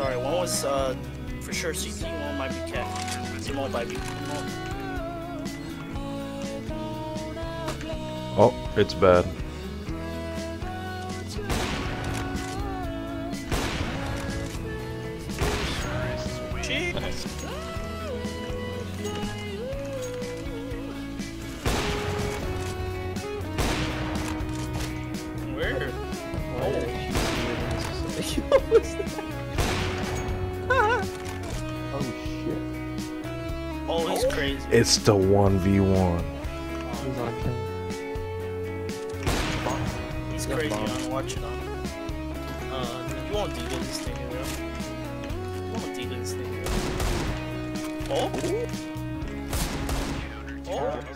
sorry. One was for sure CT, one might be cat. Simone might be. Oh, it's bad. Where? Oh shit. Oh, he's crazy. It's the 1v1. He's on camera. He's crazy on watching on. You won't deal this thing, bro. You won't deal this thing, bro. Oh? Oh?